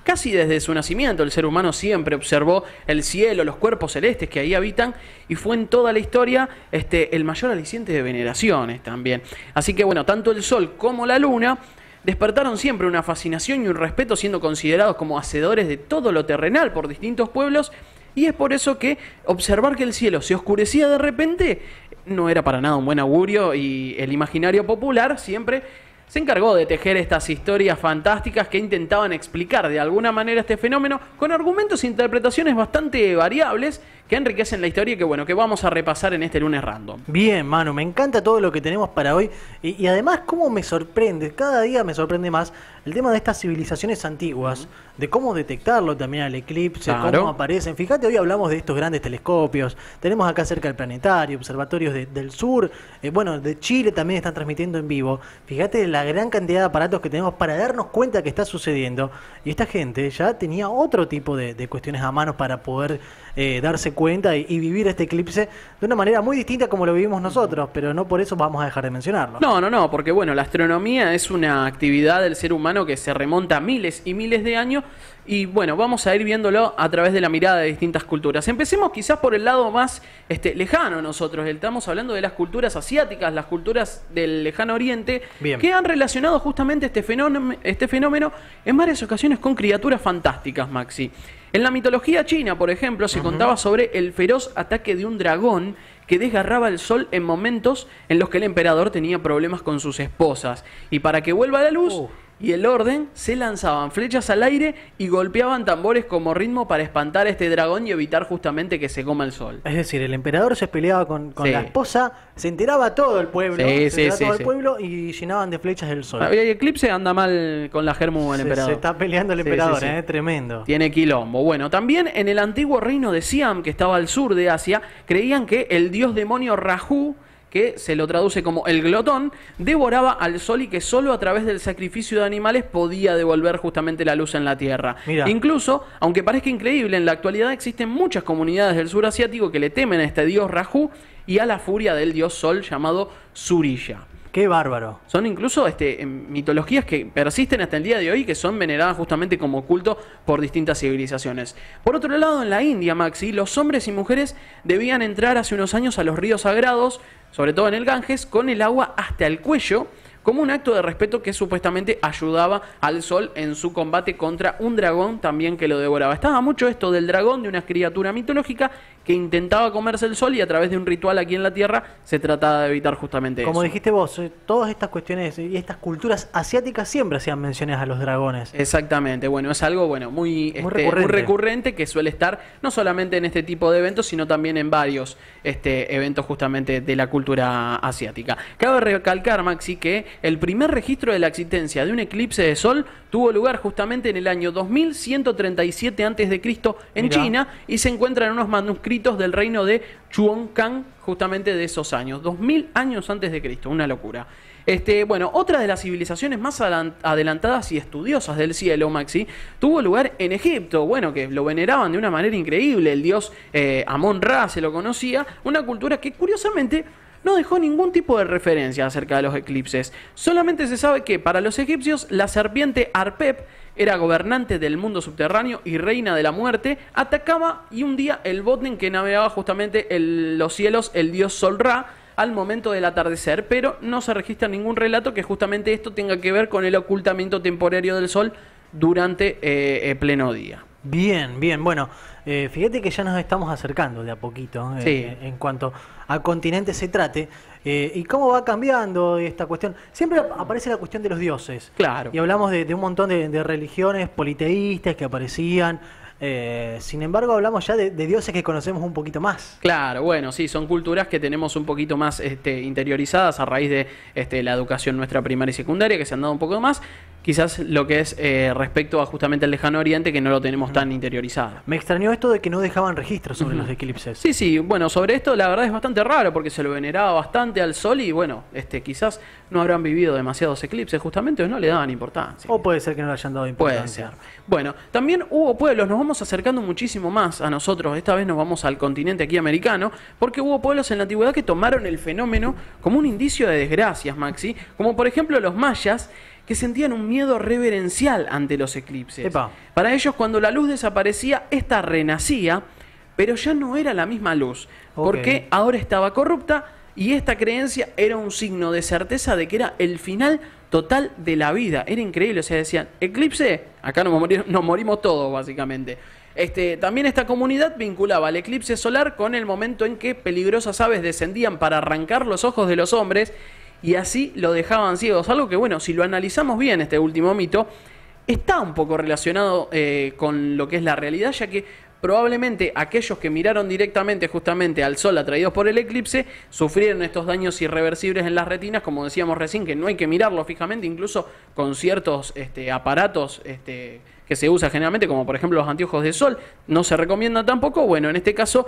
casi desde su nacimiento el ser humano siempre observó el cielo, los cuerpos celestes que ahí habitan, y fue en toda la historia el mayor aliciente de veneraciones también. Así que bueno, tanto el sol como la luna despertaron siempre una fascinación y un respeto, siendo considerados como hacedores de todo lo terrenal por distintos pueblos, y es por eso que observar que el cielo se oscurecía de repente no era para nada un buen augurio, y el imaginario popular siempre se encargó de tejer estas historias fantásticas que intentaban explicar de alguna manera este fenómeno con argumentos e interpretaciones bastante variables que enriquecen la historia y que bueno, que vamos a repasar en este lunes random. Bien, Manu, me encanta todo lo que tenemos para hoy y además cómo me sorprende, cada día me sorprende más el tema de estas civilizaciones antiguas, de cómo detectarlo también al eclipse, claro, cómo aparecen. Fíjate, hoy hablamos de estos grandes telescopios, tenemos acá cerca el planetario, observatorios del sur, bueno, de Chile también están transmitiendo en vivo. Fíjate la gran cantidad de aparatos que tenemos para darnos cuenta que está sucediendo, y esta gente ya tenía otro tipo de cuestiones a mano para poder darse cuenta y vivir este eclipse de una manera muy distinta como lo vivimos nosotros, pero no por eso vamos a dejar de mencionarlo. No, porque bueno, la astronomía es una actividad del ser humano que se remonta a miles y miles de años, y bueno, vamos a ir viéndolo a través de la mirada de distintas culturas. Empecemos quizás por el lado más lejano a nosotros. Estamos hablando de las culturas asiáticas, las culturas del lejano oriente. Bien, que han relacionado justamente este fenómeno en varias ocasiones con criaturas fantásticas, Maxi. En la mitología china, por ejemplo, se contaba sobre el feroz ataque de un dragón que desgarraba el sol en momentos en los que el emperador tenía problemas con sus esposas. Y para que vuelva a la luz y el orden, se lanzaban flechas al aire y golpeaban tambores como ritmo para espantar a este dragón y evitar justamente que se coma el sol. Es decir, el emperador se peleaba con la esposa, se enteraba todo el pueblo, pueblo, y llenaban de flechas el sol. El eclipse anda mal con la germu el emperador. Se está peleando el emperador, tremendo. Tiene quilombo. Bueno, también en el antiguo reino de Siam, que estaba al sur de Asia, creían que el dios demonio Rahu, que se lo traduce como el glotón, devoraba al sol y que solo a través del sacrificio de animales podía devolver justamente la luz en la Tierra. Mirá. Incluso, aunque parezca increíble, en la actualidad existen muchas comunidades del sur asiático que le temen a este dios Rahu y a la furia del dios sol llamado Surya. ¡Qué bárbaro! Son incluso mitologías que persisten hasta el día de hoy, que son veneradas justamente como culto por distintas civilizaciones. Por otro lado, en la India, Maxi, los hombres y mujeres debían entrar hace unos años a los ríos sagrados, sobre todo en el Ganges, con el agua hasta el cuello, como un acto de respeto que supuestamente ayudaba al sol en su combate contra un dragón también que lo devoraba. Estaba mucho esto del dragón, de una criatura mitológica que intentaba comerse el sol, y a través de un ritual aquí en la Tierra se trataba de evitar justamente eso. Como dijiste vos, todas estas cuestiones y estas culturas asiáticas siempre hacían menciones a los dragones. Exactamente, bueno, es algo muy recurrente que suele estar no solamente en este tipo de eventos, sino también en varios eventos justamente de la cultura asiática. Cabe recalcar, Maxi, que el primer registro de la existencia de un eclipse de sol tuvo lugar justamente en el año 2137 a.C. en China, y se encuentra en unos manuscritos del reino de Chuoncang, justamente de esos años, 2000 años antes de Cristo, una locura. Bueno, otra de las civilizaciones más adelantadas y estudiosas del cielo, Maxi, tuvo lugar en Egipto, bueno, que lo veneraban de una manera increíble, el dios Amón-Ra se lo conocía, una cultura que curiosamente no dejó ningún tipo de referencia acerca de los eclipses. Solamente se sabe que para los egipcios la serpiente Arpep era gobernante del mundo subterráneo y reina de la muerte, atacaba, y un día el bote en que navegaba justamente los cielos el dios Sol-Ra al momento del atardecer, pero no se registra ningún relato que justamente esto tenga que ver con el ocultamiento temporario del sol durante pleno día. Bien, bueno, fíjate que ya nos estamos acercando de a poquito en cuanto a continente se trate, y cómo va cambiando esta cuestión. Siempre aparece la cuestión de los dioses. Claro. Y hablamos de un montón de religiones politeístas que aparecían. Sin embargo, hablamos ya de dioses que conocemos un poquito más. Claro, bueno, sí, son culturas que tenemos un poquito más interiorizadas a raíz de la educación nuestra primaria y secundaria, que se han dado un poco más. Quizás lo que es respecto a justamente el lejano oriente, que no lo tenemos tan interiorizado. Me extrañó esto de que no dejaban registros sobre los eclipses. Sí, bueno, sobre esto la verdad es bastante raro, porque se lo veneraba bastante al sol y bueno, quizás no habrán vivido demasiados eclipses justamente, o no le daban importancia. O puede ser que no le hayan dado importancia. Puede ser. Bueno, también hubo pueblos, nos vamos acercando muchísimo más a nosotros, esta vez nos vamos al continente aquí americano, porque hubo pueblos en la antigüedad que tomaron el fenómeno como un indicio de desgracias, Maxi, como por ejemplo los mayas, que sentían un miedo reverencial ante los eclipses. Epa. Para ellos, cuando la luz desaparecía, esta renacía, pero ya no era la misma luz, porque ahora estaba corrupta, y esta creencia era un signo de certeza de que era el final total de la vida. Era increíble, o sea, decían, eclipse, acá nos morimos todos, básicamente. También esta comunidad vinculaba el eclipse solar con el momento en que peligrosas aves descendían para arrancar los ojos de los hombres, y así lo dejaban ciegos. Algo que, bueno, si lo analizamos bien, este último mito, está un poco relacionado con lo que es la realidad, ya que probablemente aquellos que miraron directamente justamente al sol atraídos por el eclipse sufrieron estos daños irreversibles en las retinas, como decíamos recién, que no hay que mirarlo fijamente, incluso con ciertos aparatos que se usa generalmente, como por ejemplo los anteojos de sol, no se recomienda tampoco. Bueno, en este caso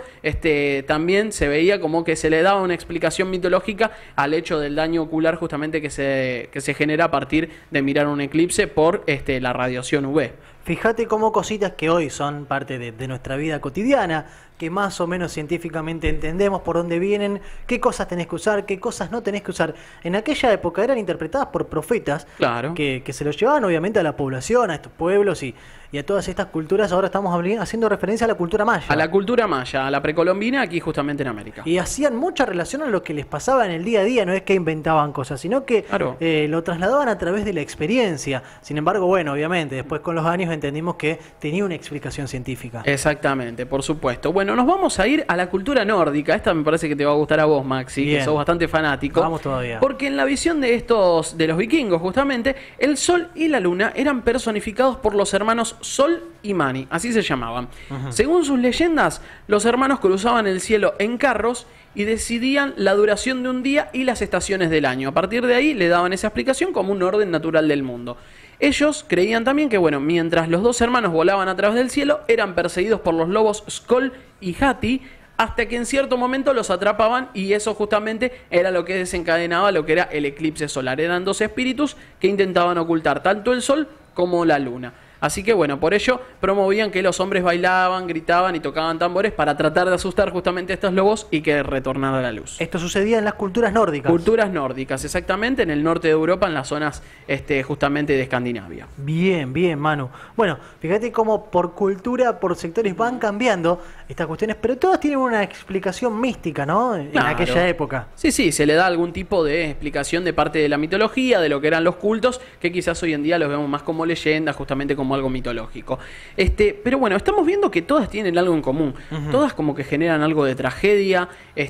también se veía como que se le daba una explicación mitológica al hecho del daño ocular justamente que se genera a partir de mirar un eclipse por la radiación UV. Fíjate cómo cositas que hoy son parte de nuestra vida cotidiana, que más o menos científicamente entendemos por dónde vienen, qué cosas tenés que usar, qué cosas no tenés que usar. En aquella época eran interpretadas por profetas, claro, que se los llevaban obviamente a la población, a estos pueblos y a todas estas culturas. Ahora estamos haciendo referencia a la cultura maya. A la cultura maya, a la precolombina, aquí justamente en América. Y hacían mucha relación a lo que les pasaba en el día a día, no es que inventaban cosas, sino que claro, lo trasladaban a través de la experiencia. Sin embargo, bueno, obviamente, después con los años entendimos que tenía una explicación científica. Exactamente, por supuesto. Bueno, nos vamos a ir a la cultura nórdica. Esta me parece que te va a gustar a vos, Maxi, bien, que sos bastante fanático. Vamos todavía. Porque en la visión de los vikingos, justamente, el sol y la luna eran personificados por los hermanos Sol y Mani, así se llamaban. Según sus leyendas, los hermanos cruzaban el cielo en carros y decidían la duración de un día y las estaciones del año. A partir de ahí le daban esa explicación como un orden natural del mundo. Ellos creían también que, bueno, mientras los dos hermanos volaban a través del cielo, eran perseguidos por los lobos Skoll y Hati, hasta que en cierto momento los atrapaban, y eso justamente era lo que desencadenaba lo que era el eclipse solar. Eran dos espíritus que intentaban ocultar tanto el sol como la luna. Así que bueno, por ello promovían que los hombres bailaban, gritaban y tocaban tambores para tratar de asustar justamente a estos lobos y que retornara la luz. Esto sucedía en las culturas nórdicas. Culturas nórdicas, exactamente, en el norte de Europa, en las zonas justamente de Escandinavia. Bien, bien, Manu. Bueno, fíjate cómo por cultura, por sectores van cambiando estas cuestiones, pero todas tienen una explicación mística, ¿no? En claro, aquella época. Sí, sí, se le da algún tipo de explicación de parte de la mitología, de lo que eran los cultos, que quizás hoy en día los vemos más como leyendas, justamente como algo mitológico. Pero bueno, estamos viendo que todas tienen algo en común. Todas como que generan algo de tragedia,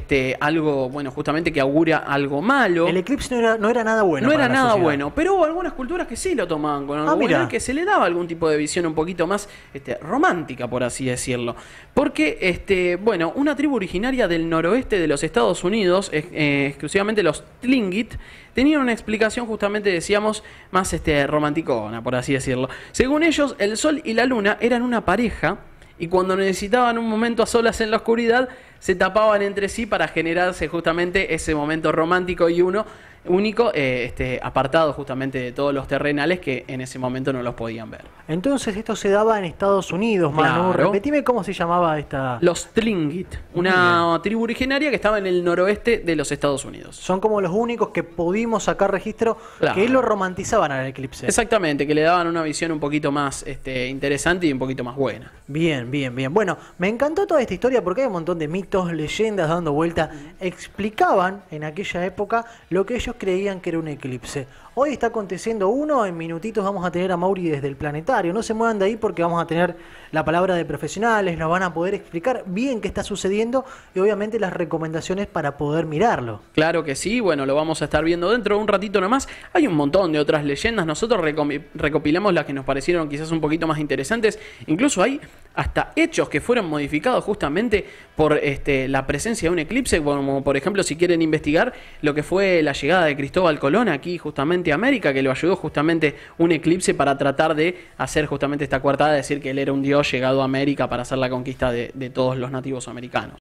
algo, bueno, justamente que augura algo malo. El eclipse no era nada bueno. No era nada sociedad. Bueno, pero hubo algunas culturas que sí lo tomaban con algo bueno, y que se le daba algún tipo de visión un poquito más romántica, por así decirlo. Porque, bueno, una tribu originaria del noroeste de los Estados Unidos, exclusivamente los Tlingit, tenían una explicación justamente, decíamos, más romanticona, por así decirlo. Según ellos, el sol y la luna eran una pareja, y cuando necesitaban un momento a solas en la oscuridad, se tapaban entre sí para generarse justamente ese momento romántico y único, apartado justamente de todos los terrenales que en ese momento no los podían ver. Entonces esto se daba en Estados Unidos, Manu. Claro. Repetime cómo se llamaba esta... Los Tlingit, una tribu originaria que estaba en el noroeste de los Estados Unidos. Son como los únicos que pudimos sacar registro, claro, que lo romantizaban al eclipse. Exactamente, que le daban una visión un poquito más interesante y un poquito más buena. Bien, bien, bien. Bueno, me encantó toda esta historia porque hay un montón de mitos, leyendas dando vuelta. Explicaban en aquella época lo que ellos creían que era un eclipse. Hoy está aconteciendo uno, en minutitos vamos a tener a Mauri desde el planetario. No se muevan de ahí porque vamos a tener la palabra de profesionales, nos van a poder explicar bien qué está sucediendo y obviamente las recomendaciones para poder mirarlo. Claro que sí, bueno, lo vamos a estar viendo dentro de un ratito nomás. Hay un montón de otras leyendas, nosotros recopilamos las que nos parecieron quizás un poquito más interesantes. Incluso hay hasta hechos que fueron modificados justamente por la presencia de un eclipse, como por ejemplo si quieren investigar lo que fue la llegada de Cristóbal Colón aquí justamente a América, que lo ayudó justamente un eclipse para tratar de hacer justamente esta coartada de decir que él era un dios llegado a América para hacer la conquista de todos los nativos americanos.